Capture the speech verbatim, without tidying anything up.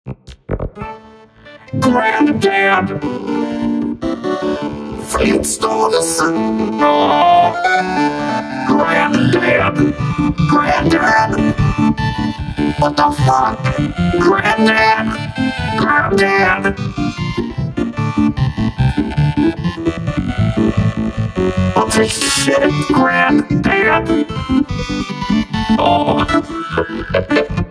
Granddad, Flintstones. Oh, Granddad, Granddad, what the fuck? Granddad, Granddad. What the shit, Granddad? Oh.